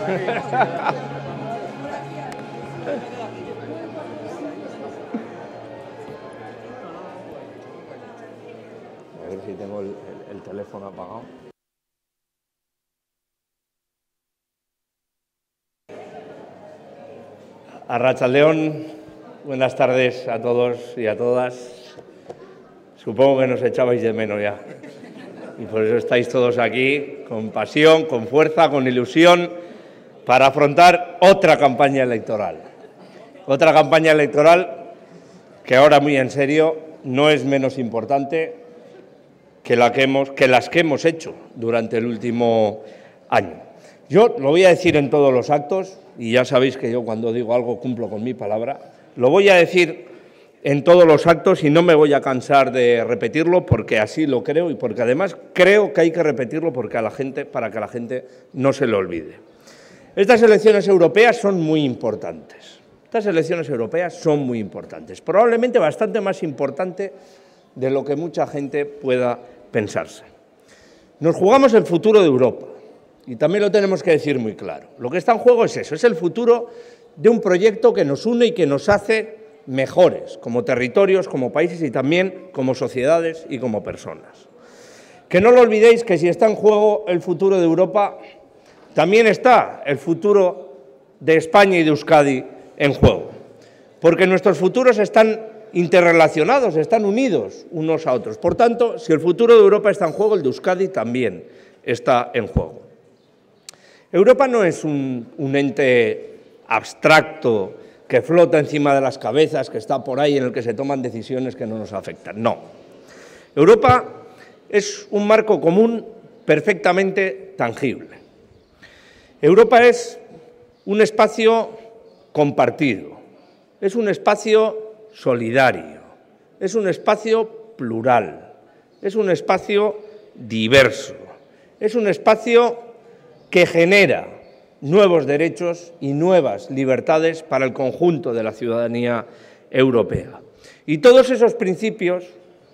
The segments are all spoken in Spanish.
A ver si tengo el teléfono apagado. Arratsaldeon, buenas tardes a todos y a todas. Supongo que nos echabais de menos ya. Y por eso estáis todos aquí, con pasión, con fuerza, con ilusión, para afrontar otra campaña electoral. Otra campaña electoral que ahora, muy en serio, no es menos importante que las que hemos hecho durante el último año. Yo lo voy a decir en todos los actos, y ya sabéis que yo cuando digo algo cumplo con mi palabra. Lo voy a decir en todos los actos y no me voy a cansar de repetirlo porque así lo creo y porque además creo que hay que repetirlo para que la gente no se lo olvide. Estas elecciones europeas son muy importantes. Estas elecciones europeas son muy importantes, probablemente bastante más importante de lo que mucha gente pueda pensarse. Nos jugamos el futuro de Europa y también lo tenemos que decir muy claro. Lo que está en juego es eso, es el futuro de un proyecto que nos une y que nos hace mejores como territorios, como países y también como sociedades y como personas. Que no lo olvidéis que si está en juego el futuro de Europa, también está el futuro de España y de Euskadi en juego, porque nuestros futuros están interrelacionados, están unidos unos a otros. Por tanto, si el futuro de Europa está en juego, el de Euskadi también está en juego. Europa no es un ente abstracto que flota encima de las cabezas, que está por ahí en el que se toman decisiones que no nos afectan. No. Europa es un marco común perfectamente tangible. Europa es un espacio compartido, es un espacio solidario, es un espacio plural, es un espacio diverso, es un espacio que genera nuevos derechos y nuevas libertades para el conjunto de la ciudadanía europea. Y todos esos principios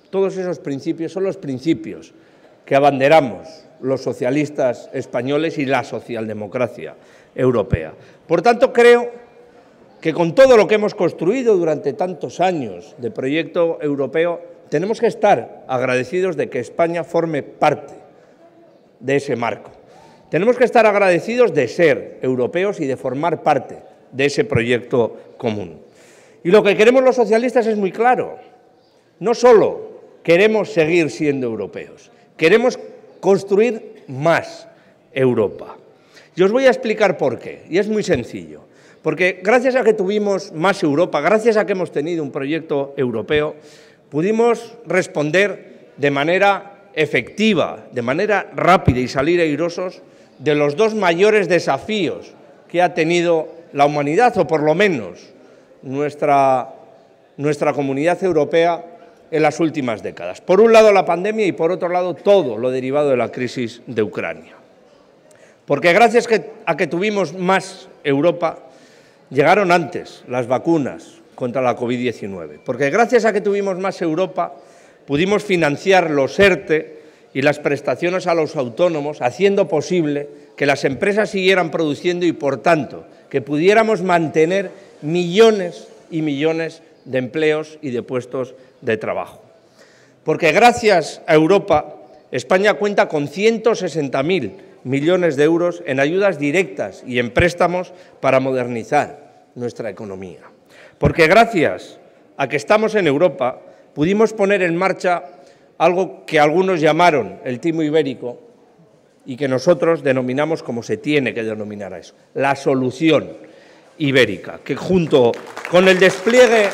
son los principios que abanderamos los socialistas españoles y la socialdemocracia europea. Por tanto, creo que con todo lo que hemos construido durante tantos años de proyecto europeo, tenemos que estar agradecidos de que España forme parte de ese marco. Tenemos que estar agradecidos de ser europeos y de formar parte de ese proyecto común. Y lo que queremos los socialistas es muy claro. No solo queremos seguir siendo europeos, queremos construir más Europa. Y os voy a explicar por qué, y es muy sencillo. Porque gracias a que tuvimos más Europa, gracias a que hemos tenido un proyecto europeo, pudimos responder de manera efectiva, de manera rápida y salir airosos de los dos mayores desafíos que ha tenido la humanidad, o por lo menos nuestra comunidad europea en las últimas décadas. Por un lado la pandemia y por otro lado todo lo derivado de la crisis de Ucrania. Porque gracias a que tuvimos más Europa, llegaron antes las vacunas contra la COVID-19. Porque gracias a que tuvimos más Europa, pudimos financiar los ERTE y las prestaciones a los autónomos, haciendo posible que las empresas siguieran produciendo y, por tanto, que pudiéramos mantener millones y millones de empleos y de puestos de trabajo. Porque gracias a Europa, España cuenta con 160.000 millones de euros en ayudas directas y en préstamos para modernizar nuestra economía. Porque gracias a que estamos en Europa, pudimos poner en marcha algo que algunos llamaron el timo ibérico y que nosotros denominamos como se tiene que denominar a eso, la solución ibérica, que junto con el despliegue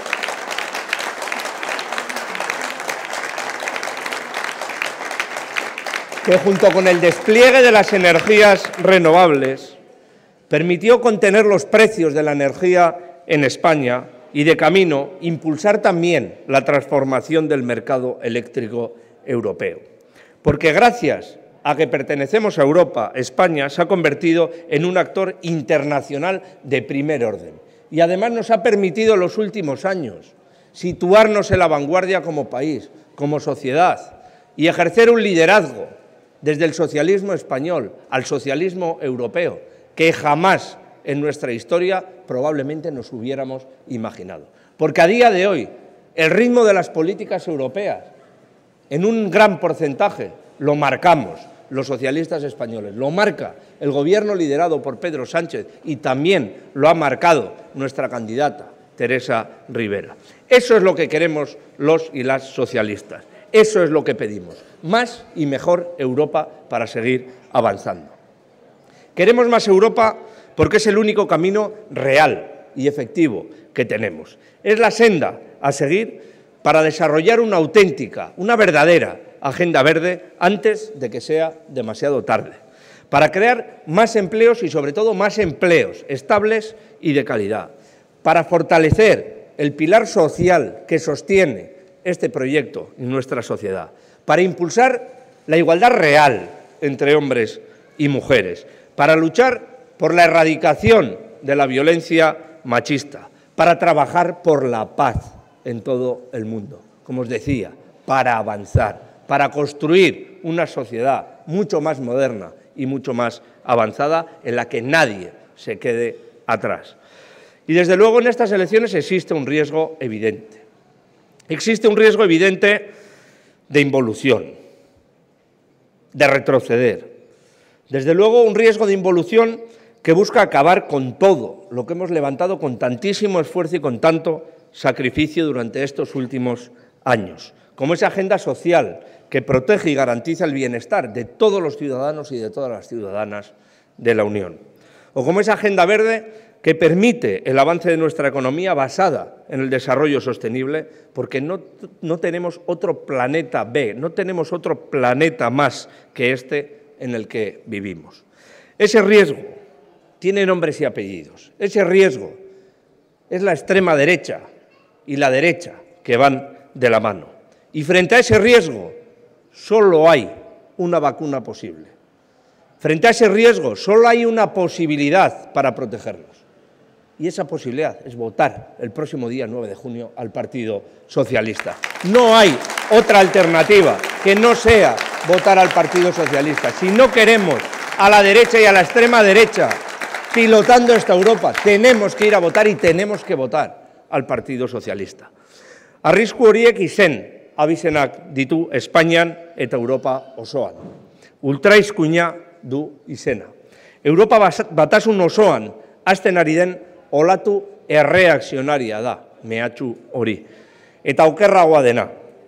de las energías renovables permitió contener los precios de la energía en España y, de camino, impulsar también la transformación del mercado eléctrico europeo. Porque gracias a que pertenecemos a Europa, España se ha convertido en un actor internacional de primer orden. Y además nos ha permitido en los últimos años situarnos en la vanguardia como país, como sociedad, y ejercer un liderazgo desde el socialismo español al socialismo europeo, que jamás en nuestra historia probablemente nos hubiéramos imaginado. Porque a día de hoy el ritmo de las políticas europeas, en un gran porcentaje, lo marcamos los socialistas españoles, lo marca el Gobierno liderado por Pedro Sánchez y también lo ha marcado nuestra candidata, Teresa Rivera. Eso es lo que queremos los y las socialistas. Eso es lo que pedimos. Más y mejor Europa para seguir avanzando. Queremos más Europa porque es el único camino real y efectivo que tenemos. Es la senda a seguir para desarrollar una auténtica, una verdadera agenda verde antes de que sea demasiado tarde. Para crear más empleos y, sobre todo, más empleos estables y de calidad. Para fortalecer el pilar social que sostiene este proyecto en nuestra sociedad. Para impulsar la igualdad real entre hombres y mujeres. Para luchar por la erradicación de la violencia machista. Para trabajar por la paz en todo el mundo. Como os decía, para avanzar, para construir una sociedad mucho más moderna y mucho más avanzada en la que nadie se quede atrás. Y desde luego en estas elecciones existe un riesgo evidente. Existe un riesgo evidente de involución, de retroceder. Desde luego un riesgo de involución que busca acabar con todo lo que hemos levantado con tantísimo esfuerzo y con tanto sacrificio durante estos últimos años, como esa agenda social que protege y garantiza el bienestar de todos los ciudadanos y de todas las ciudadanas de la Unión, o como esa agenda verde que permite el avance de nuestra economía basada en el desarrollo sostenible, porque no tenemos otro planeta B, no tenemos otro planeta más que este en el que vivimos. Ese riesgo tiene nombres y apellidos. Ese riesgo es la extrema derecha y la derecha que van de la mano. Y frente a ese riesgo solo hay una vacuna posible. Frente a ese riesgo solo hay una posibilidad para protegernos. Y esa posibilidad es votar el próximo día 9 de junio al Partido Socialista. No hay otra alternativa que no sea votar al Partido Socialista. Si no queremos a la derecha y a la extrema derecha pilotando esta Europa, tenemos que ir a votar y tenemos que votar al Partido Socialista. Arrisku horiek izen abizenak ditu Espainian eta Europa osoan. Ultraizkuina du izena. Europa batasun osoan hasten ari den olatu erreakzionaria da, mehatxu hori. Eta okerragoa dena,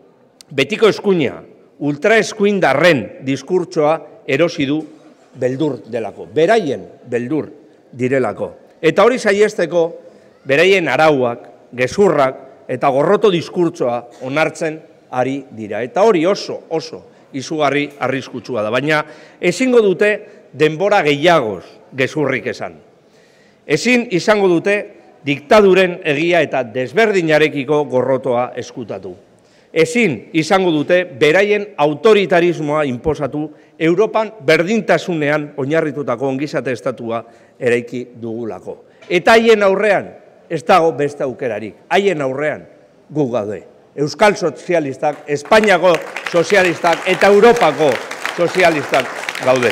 betiko eskuina, ultraeskuindarren diskurtsoa erosi du beldur delako, beraien beldur direlako. Eta hori saihesteko, beraien arauak, gezurrak eta gorroto diskurtsoa onartzen ari dira. Eta hori oso izugarri arriskutsua da, baina ezingo dute denbora gehiagoz gezurrik esan. Ezin izango dute diktaduren egia eta desberdinarekiko gorrotoa eskutatu. Ezin izango dute beraien autoritarismoa inposatu Europan berdintasunean oinarritutako ongizate estatua eraiki dugulako. Eta haien aurrean ez dago beste aukerarik. Haien aurrean gu gaude. Euskal sozialistak, Espainiako sozialistak eta Europako sozialistak gaude.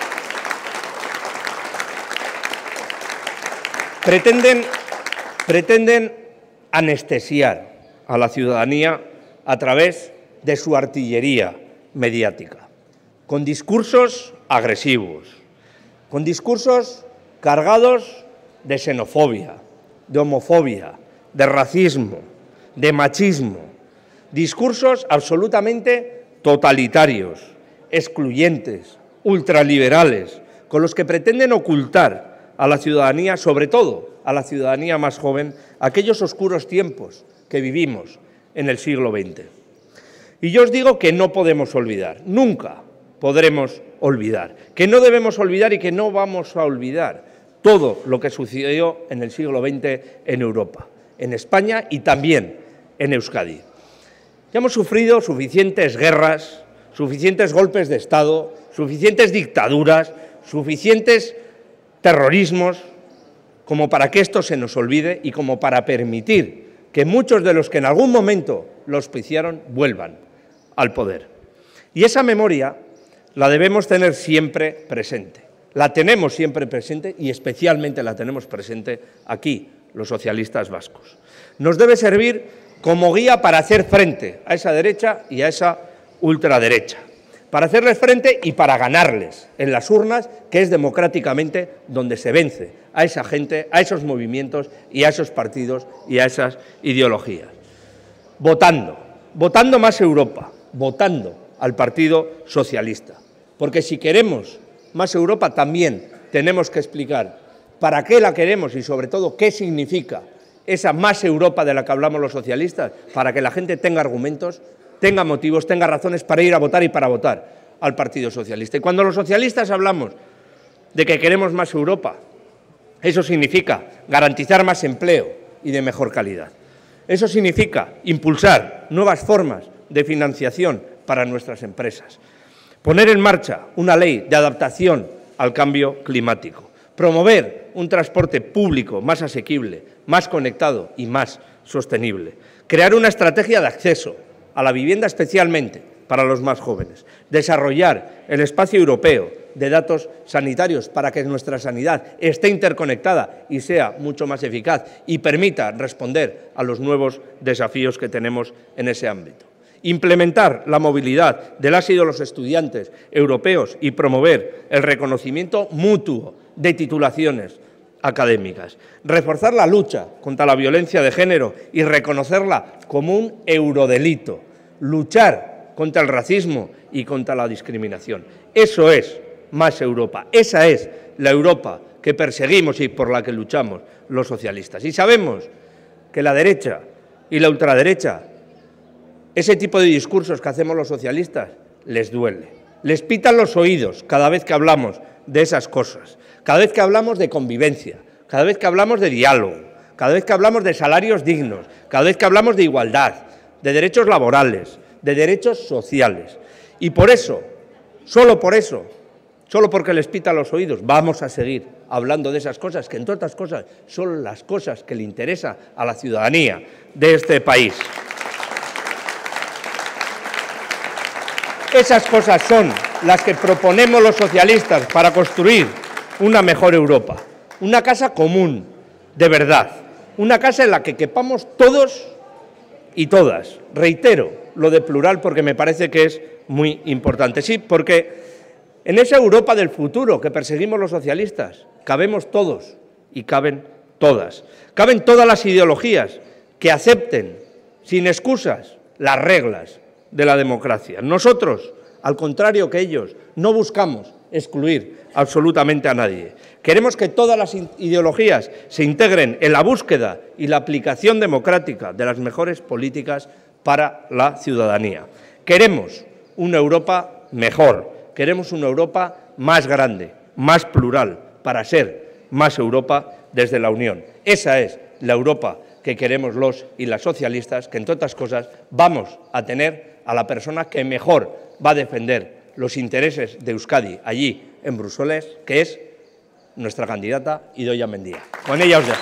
Pretenden anestesiar a la ciudadanía a través de su artillería mediática, con discursos agresivos, con discursos cargados de xenofobia, de homofobia, de racismo, de machismo, discursos absolutamente totalitarios, excluyentes, ultraliberales, con los que pretenden ocultar a la ciudadanía, sobre todo a la ciudadanía más joven, aquellos oscuros tiempos que vivimos en el siglo XX. Y yo os digo que no podemos olvidar, nunca podremos olvidar, que no debemos olvidar y que no vamos a olvidar todo lo que sucedió en el siglo XX en Europa, en España y también en Euskadi. Ya hemos sufrido suficientes guerras, suficientes golpes de Estado, suficientes dictaduras, suficientes terrorismos, como para que esto se nos olvide y como para permitir que muchos de los que en algún momento lo auspiciaron vuelvan al poder. Y esa memoria la debemos tener siempre presente. la tenemos siempre presente y especialmente la tenemos presente aquí, los socialistas vascos. Nos debe servir como guía para hacer frente a esa derecha y a esa ultraderecha, para hacerles frente y para ganarles en las urnas, que es democráticamente donde se vence a esa gente, a esos movimientos y a esos partidos y a esas ideologías. Votando más Europa, votando al Partido Socialista, porque si queremos más Europa también tenemos que explicar para qué la queremos y sobre todo qué significa esa más Europa de la que hablamos los socialistas, para que la gente tenga argumentos, tenga motivos, tenga razones para ir a votar y para votar al Partido Socialista. Y cuando los socialistas hablamos de que queremos más Europa, eso significa garantizar más empleo y de mejor calidad. Eso significa impulsar nuevas formas de financiación para nuestras empresas, poner en marcha una ley de adaptación al cambio climático, promover un transporte público más asequible, más conectado y más sostenible, crear una estrategia de acceso a la vivienda especialmente para los más jóvenes, desarrollar el espacio europeo de datos sanitarios para que nuestra sanidad esté interconectada y sea mucho más eficaz y permita responder a los nuevos desafíos que tenemos en ese ámbito. Implementar la movilidad de las y de los estudiantes europeos y promover el reconocimiento mutuo de titulaciones académicas. Reforzar la lucha contra la violencia de género y reconocerla como un eurodelito. Luchar contra el racismo y contra la discriminación. Eso es más Europa. Esa es la Europa que perseguimos y por la que luchamos los socialistas. Y sabemos que la derecha y la ultraderecha, ese tipo de discursos que hacemos los socialistas, les duele. Les pitan los oídos cada vez que hablamos de esas cosas, cada vez que hablamos de convivencia, cada vez que hablamos de diálogo, cada vez que hablamos de salarios dignos, cada vez que hablamos de igualdad, de derechos laborales, de derechos sociales. Y por eso, solo porque les pitan los oídos, vamos a seguir hablando de esas cosas, que entre otras cosas son las cosas que le interesan a la ciudadanía de este país. Esas cosas son las que proponemos los socialistas para construir una mejor Europa, una casa común, de verdad, una casa en la que quepamos todos y todas. Reitero lo de plural porque me parece que es muy importante. Sí, porque en esa Europa del futuro que perseguimos los socialistas cabemos todos y caben todas. Caben todas las ideologías que acepten sin excusas las reglas de la democracia. Nosotros, al contrario que ellos, no buscamos excluir absolutamente a nadie. Queremos que todas las ideologías se integren en la búsqueda y la aplicación democrática de las mejores políticas para la ciudadanía. Queremos una Europa mejor, queremos una Europa más grande, más plural, para ser más Europa desde la Unión. Esa es la Europa que queremos los y las socialistas, que entre otras cosas vamos a tener a la persona que mejor va a defender los intereses de Euskadi allí en Bruselas, que es nuestra candidata Idoia Mendia. Con ella os dejo.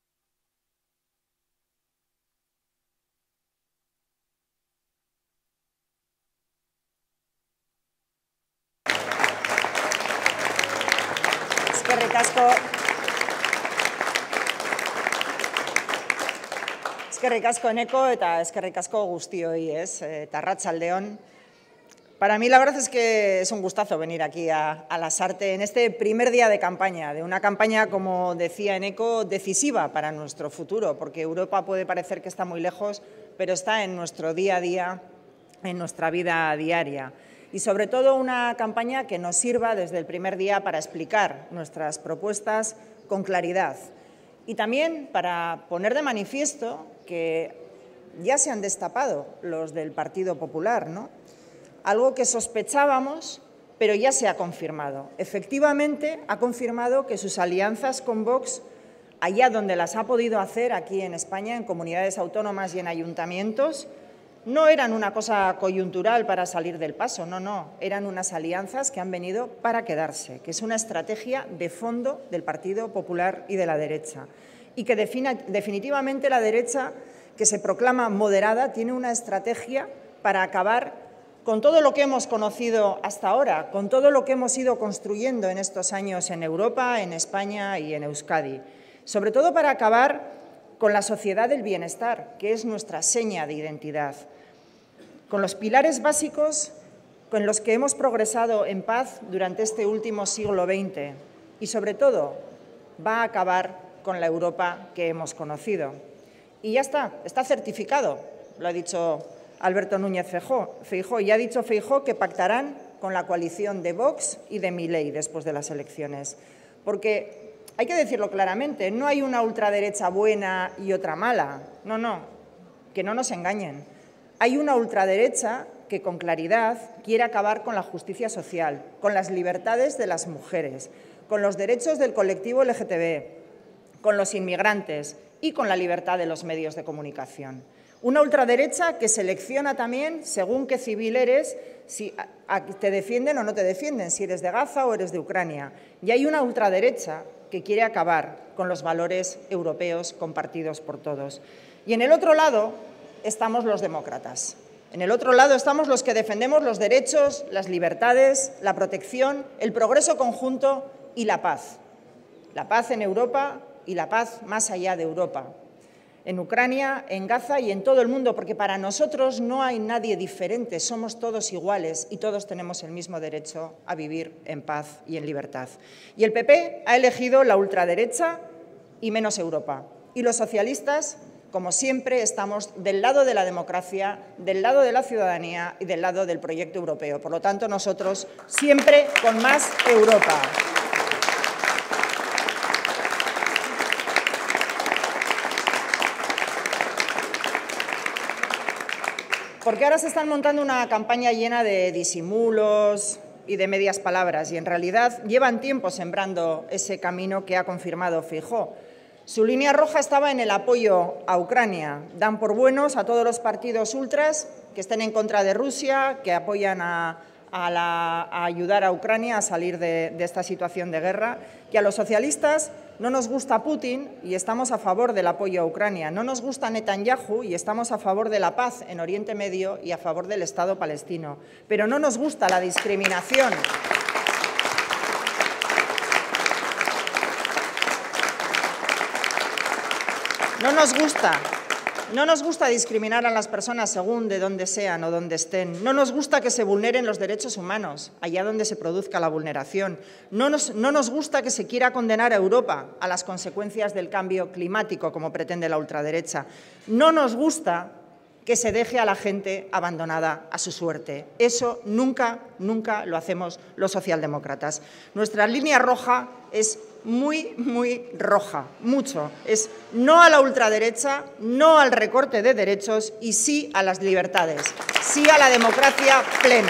Eskerrik asko Eneko eta eskerrik asko guztioi, eta arratsaldeon. Para mí la verdad es que es un gustazo venir aquí a Lasarte en este primer día de campaña, de una campaña, como decía Eneko, decisiva para nuestro futuro, porque Europa puede parecer que está muy lejos, pero está en nuestro día a día, en nuestra vida diaria. Y sobre todo una campaña que nos sirva desde el primer día para explicar nuestras propuestas con claridad. Y también para poner de manifiesto que ya se han destapado los del Partido Popular, ¿no? Algo que sospechábamos, pero ya se ha confirmado. Efectivamente, ha confirmado que sus alianzas con Vox, allá donde las ha podido hacer aquí en España, en comunidades autónomas y en ayuntamientos, no eran una cosa coyuntural para salir del paso, no, eran unas alianzas que han venido para quedarse, que es una estrategia de fondo del Partido Popular y de la derecha. Y que definitivamente la derecha, que se proclama moderada, tiene una estrategia para acabar con todo lo que hemos conocido hasta ahora, con todo lo que hemos ido construyendo en estos años en Europa, en España y en Euskadi. Sobre todo para acabar con la sociedad del bienestar, que es nuestra seña de identidad. Con los pilares básicos con los que hemos progresado en paz durante este último siglo XX. Y, sobre todo, va a acabar con la Europa que hemos conocido. Y ya está certificado, lo ha dicho Alberto Núñez Feijóo, y ha dicho Feijóo que pactarán con la coalición de Vox y de Milei después de las elecciones. Porque hay que decirlo claramente, no hay una ultraderecha buena y otra mala. No, que no nos engañen. Hay una ultraderecha que con claridad quiere acabar con la justicia social, con las libertades de las mujeres, con los derechos del colectivo LGTB, con los inmigrantes y con la libertad de los medios de comunicación. Una ultraderecha que selecciona también, según qué civil eres, si te defienden o no te defienden, si eres de Gaza o eres de Ucrania. Y hay una ultraderecha que quiere acabar con los valores europeos compartidos por todos. Y en el otro lado estamos los demócratas. En el otro lado estamos los que defendemos los derechos, las libertades, la protección, el progreso conjunto y la paz. La paz en Europa y la paz más allá de Europa. En Ucrania, en Gaza y en todo el mundo, porque para nosotros no hay nadie diferente, somos todos iguales y todos tenemos el mismo derecho a vivir en paz y en libertad. Y el PP ha elegido la ultraderecha y menos Europa. Y los socialistas, como siempre, estamos del lado de la democracia, del lado de la ciudadanía y del lado del proyecto europeo. Por lo tanto, nosotros siempre con más Europa. Porque ahora se están montando una campaña llena de disimulos y de medias palabras y, en realidad, llevan tiempo sembrando ese camino que ha confirmado Feijóo. Su línea roja estaba en el apoyo a Ucrania. Dan por buenos a todos los partidos ultras que estén en contra de Rusia, que apoyan a ayudar a Ucrania a salir de esta situación de guerra, que a los socialistas no nos gusta Putin y estamos a favor del apoyo a Ucrania, no nos gusta Netanyahu y estamos a favor de la paz en Oriente Medio y a favor del Estado palestino, pero no nos gusta la discriminación. No nos gusta discriminar a las personas según de dónde sean o dónde estén. No nos gusta que se vulneren los derechos humanos, allá donde se produzca la vulneración. No nos gusta que se quiera condenar a Europa a las consecuencias del cambio climático, como pretende la ultraderecha. No nos gusta que se deje a la gente abandonada a su suerte. Eso nunca lo hacemos los socialdemócratas. Nuestra línea roja es muy roja, mucho. Es no a la ultraderecha, no al recorte de derechos y sí a las libertades, sí a la democracia plena.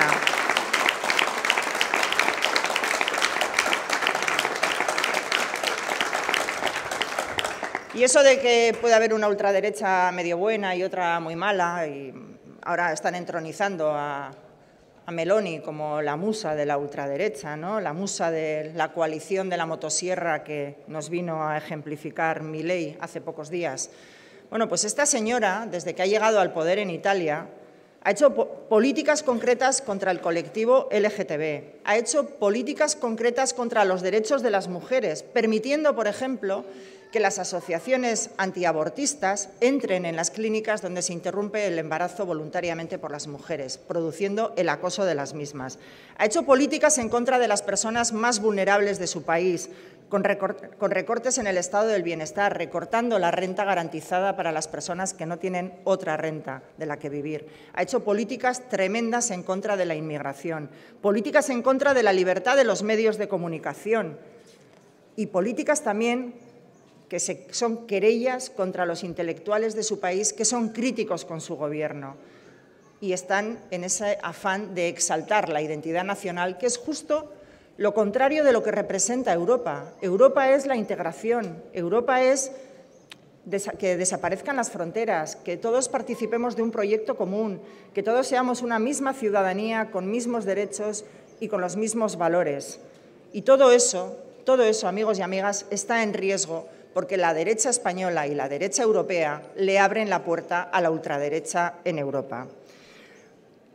Y eso de que puede haber una ultraderecha medio buena y otra muy mala, y ahora están entronizando a Meloni como la musa de la ultraderecha, ¿no? La musa de la coalición de la motosierra que nos vino a ejemplificar Milei hace pocos días. Bueno, pues esta señora, desde que ha llegado al poder en Italia, ha hecho políticas concretas contra el colectivo LGTB, ha hecho políticas concretas contra los derechos de las mujeres, permitiendo, por ejemplo, que las asociaciones antiabortistas entren en las clínicas donde se interrumpe el embarazo voluntariamente por las mujeres, produciendo el acoso de las mismas. Ha hecho políticas en contra de las personas más vulnerables de su país, con recortes en el estado del bienestar, recortando la renta garantizada para las personas que no tienen otra renta de la que vivir. Ha hecho políticas tremendas en contra de la inmigración, políticas en contra de la libertad de los medios de comunicación y políticas también que son querellas contra los intelectuales de su país que son críticos con su gobierno y están en ese afán de exaltar la identidad nacional, que es justo lo contrario de lo que representa Europa. Europa es la integración, Europa es que desaparezcan las fronteras, que todos participemos de un proyecto común, que todos seamos una misma ciudadanía con mismos derechos y con los mismos valores. Y todo eso, amigos y amigas, está en riesgo porque la derecha española y la derecha europea le abren la puerta a la ultraderecha en Europa.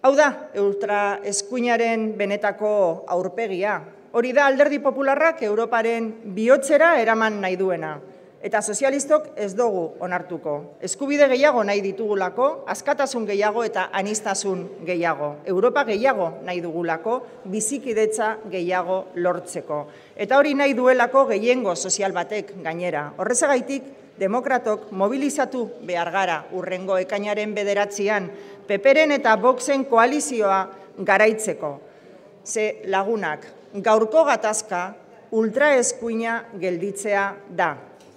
Hau da, ultraeskuinaren benetako aurpegia. Hori da Alderdi Popularrak Europaren bihotzera eraman nahi duena. Eta sozialistok ez dugu onartuko. Eskubide gehiago nahi ditugulako, askatasun gehiago eta anistasun gehiago. Europa gehiago nahi dugulako, bizikidetza gehiago lortzeko. Eta hori nahi duelako gehiengo sozial batek gainera. Horrezagaitik, demokratok mobilizatu behar gara hurrengo ekainaren 9an, PP-ren eta Voxen koalizioa garaitzeko. Ze lagunak, gaurko gatazka ultraeskuina gelditzea da.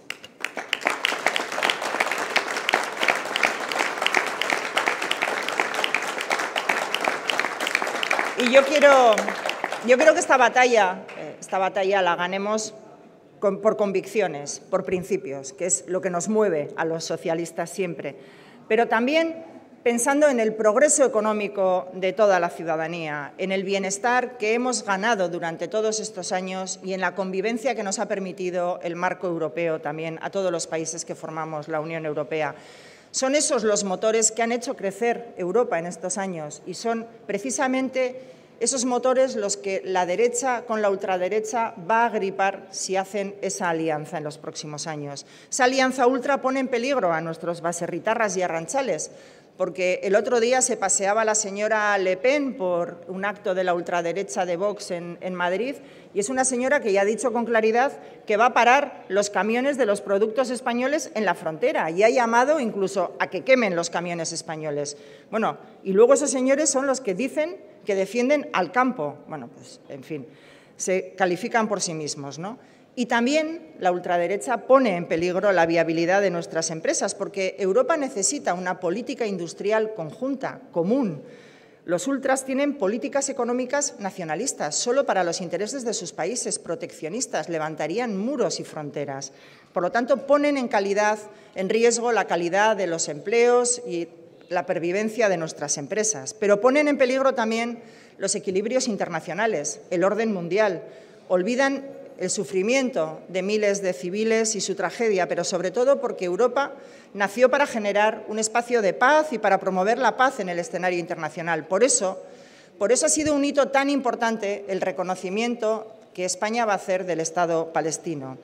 Y yo quiero que esta batalla la ganemos por convicciones, por principios, que es lo que nos mueve a los socialistas siempre, pero también pensando en el progreso económico de toda la ciudadanía, en el bienestar que hemos ganado durante todos estos años y en la convivencia que nos ha permitido el marco europeo también a todos los países que formamos la Unión Europea. Son esos los motores que han hecho crecer Europa en estos años y son precisamente esos motores los que la derecha con la ultraderecha va a agripar si hacen esa alianza en los próximos años. Esa alianza ultra pone en peligro a nuestros baserritarras y arranchales, porque el otro día se paseaba la señora Le Pen por un acto de la ultraderecha de Vox en Madrid y es una señora que ya ha dicho con claridad que va a parar los camiones de los productos españoles en la frontera y ha llamado incluso a que quemen los camiones españoles. Bueno, y luego esos señores son los que dicen que defienden al campo. Bueno, pues, en fin, se califican por sí mismos, ¿no? Y también la ultraderecha pone en peligro la viabilidad de nuestras empresas, porque Europa necesita una política industrial conjunta, común. Los ultras tienen políticas económicas nacionalistas, solo para los intereses de sus países, proteccionistas, levantarían muros y fronteras. Por lo tanto, ponen en riesgo la calidad de los empleos y la pervivencia de nuestras empresas, pero ponen en peligro también los equilibrios internacionales, el orden mundial. Olvidan el sufrimiento de miles de civiles y su tragedia, pero sobre todo porque Europa nació para generar un espacio de paz y para promover la paz en el escenario internacional. Por eso ha sido un hito tan importante el reconocimiento que España va a hacer del Estado palestino.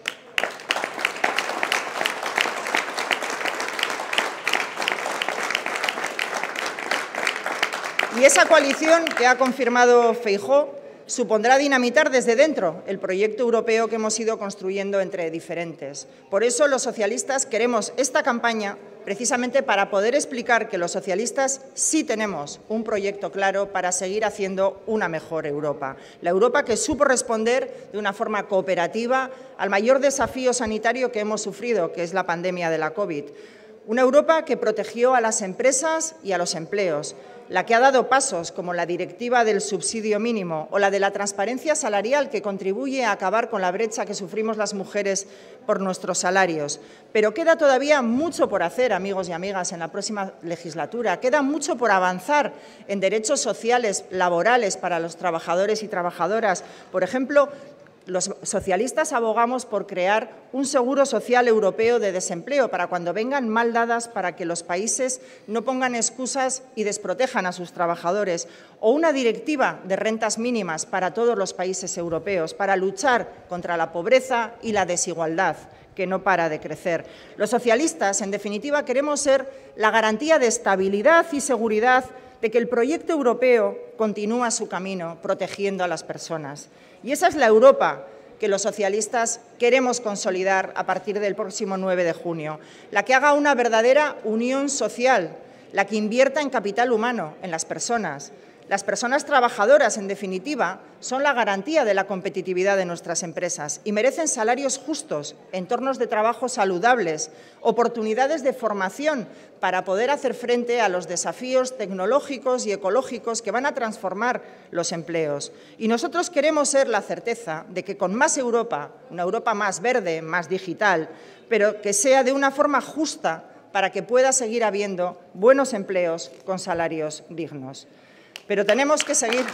Y esa coalición que ha confirmado Feijóo supondrá dinamitar desde dentro el proyecto europeo que hemos ido construyendo entre diferentes. Por eso los socialistas queremos esta campaña precisamente para poder explicar que los socialistas sí tenemos un proyecto claro para seguir haciendo una mejor Europa. La Europa que supo responder de una forma cooperativa al mayor desafío sanitario que hemos sufrido, que es la pandemia de la COVID. Una Europa que protegió a las empresas y a los empleos, la que ha dado pasos como la directiva del subsidio mínimo o la de la transparencia salarial que contribuye a acabar con la brecha que sufrimos las mujeres por nuestros salarios. Pero queda todavía mucho por hacer, amigos y amigas, en la próxima legislatura. Queda mucho por avanzar en derechos sociales, laborales para los trabajadores y trabajadoras. Por ejemplo, los socialistas abogamos por crear un seguro social europeo de desempleo para cuando vengan mal dadas, para que los países no pongan excusas y desprotejan a sus trabajadores, o una directiva de rentas mínimas para todos los países europeos, para luchar contra la pobreza y la desigualdad, que no para de crecer. Los socialistas, en definitiva, queremos ser la garantía de estabilidad y seguridad de que el proyecto europeo continúa su camino protegiendo a las personas. Y esa es la Europa que los socialistas queremos consolidar a partir del próximo 9 de junio, la que haga una verdadera unión social, la que invierta en capital humano, en las personas. Las personas trabajadoras, en definitiva, son la garantía de la competitividad de nuestras empresas y merecen salarios justos, entornos de trabajo saludables, oportunidades de formación para poder hacer frente a los desafíos tecnológicos y ecológicos que van a transformar los empleos. Y nosotros queremos ser la certeza de que con más Europa, una Europa más verde, más digital, pero que sea de una forma justa para que pueda seguir habiendo buenos empleos con salarios dignos. Pero tenemos que seguir.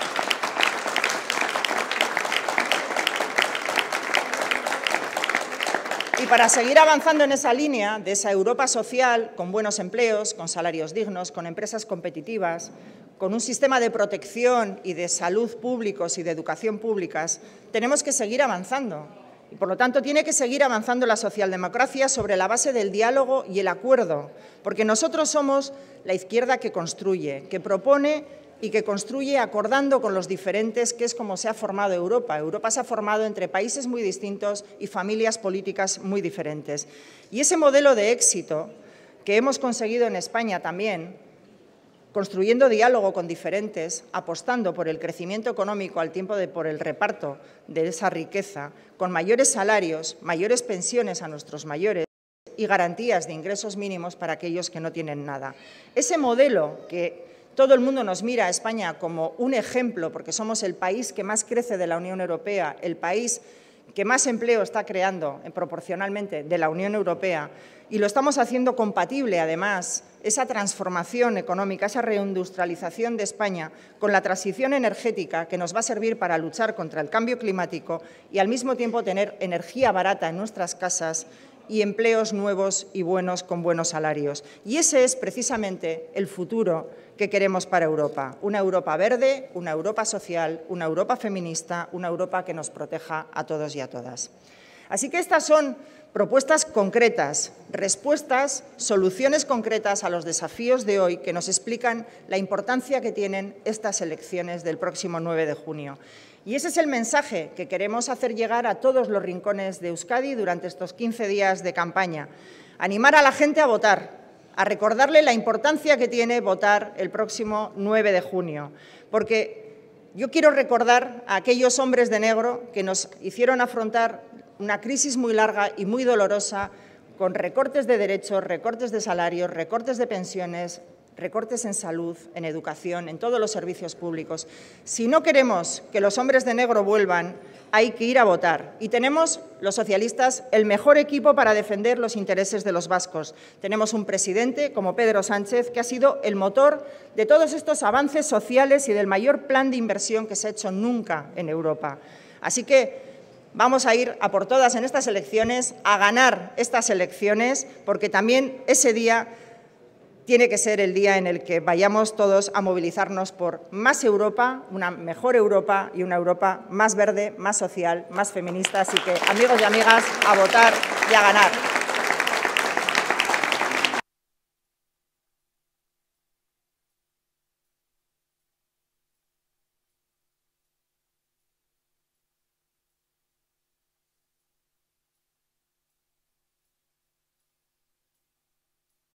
Y para seguir avanzando en esa línea de esa Europa social, con buenos empleos, con salarios dignos, con empresas competitivas, con un sistema de protección y de salud públicos y de educación públicas, tenemos que seguir avanzando. Y, por lo tanto, tiene que seguir avanzando la socialdemocracia sobre la base del diálogo y el acuerdo, porque nosotros somos la izquierda que construye, que propone y que construye acordando con los diferentes, que es como se ha formado Europa. Europa se ha formado entre países muy distintos y familias políticas muy diferentes. Y ese modelo de éxito que hemos conseguido en España también, construyendo diálogo con diferentes, apostando por el crecimiento económico al tiempo de por el reparto de esa riqueza, con mayores salarios, mayores pensiones a nuestros mayores y garantías de ingresos mínimos para aquellos que no tienen nada. Ese modelo que todo el mundo nos mira a España como un ejemplo, porque somos el país que más crece de la Unión Europea, el país que más empleo está creando proporcionalmente de la Unión Europea, y lo estamos haciendo compatible, además, esa transformación económica, esa reindustrialización de España con la transición energética que nos va a servir para luchar contra el cambio climático y, al mismo tiempo, tener energía barata en nuestras casas y empleos nuevos y buenos con buenos salarios. Y ese es precisamente el futuro que queremos para Europa. Una Europa verde, una Europa social, una Europa feminista, una Europa que nos proteja a todos y a todas. Así que estas son propuestas concretas, respuestas, soluciones concretas a los desafíos de hoy que nos explican la importancia que tienen estas elecciones del próximo 9 de junio. Y ese es el mensaje que queremos hacer llegar a todos los rincones de Euskadi durante estos 15 días de campaña. Animar a la gente a votar, a recordarle la importancia que tiene votar el próximo 9 de junio, porque yo quiero recordar a aquellos hombres de negro que nos hicieron afrontar una crisis muy larga y muy dolorosa, con recortes de derechos, recortes de salarios, recortes de pensiones, recortes en salud, en educación, en todos los servicios públicos. Si no queremos que los hombres de negro vuelvan, hay que ir a votar. Y tenemos, los socialistas, el mejor equipo para defender los intereses de los vascos. Tenemos un presidente como Pedro Sánchez, que ha sido el motor de todos estos avances sociales y del mayor plan de inversión que se ha hecho nunca en Europa. Así que vamos a ir a por todas en estas elecciones, a ganar estas elecciones, porque también ese día tiene que ser el día en el que vayamos todos a movilizarnos por más Europa, una mejor Europa y una Europa más verde, más social, más feminista. Así que, amigos y amigas, a votar y a ganar.